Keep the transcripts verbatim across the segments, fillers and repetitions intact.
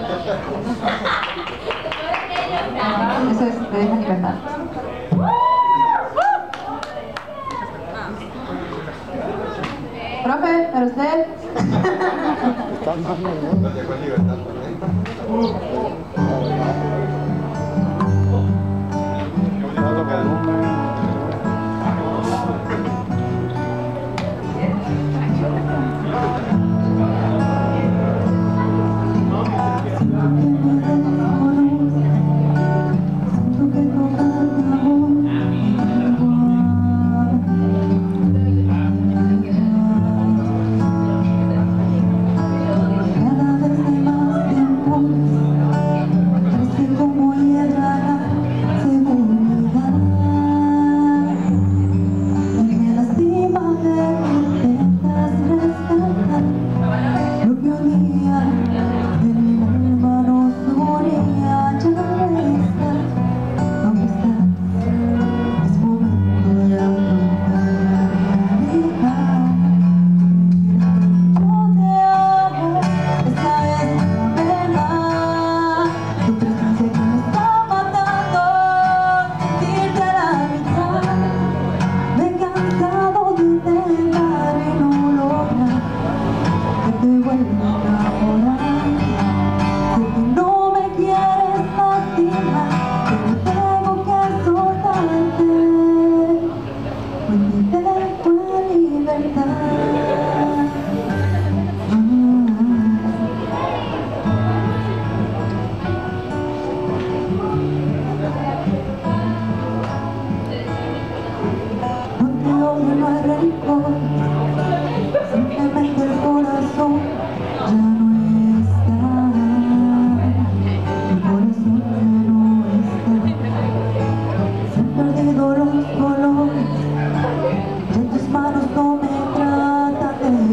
Eso es, te deja libertad. Profe, ¿para usted? No dejó en libertad, simplemente el corazón ya no está, el corazón ya no está, se han perdido los colores, y en tus manos no me tratan de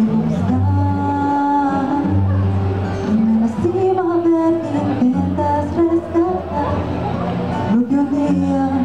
buscar, y me lastima ver que intentas rescatar lo que un día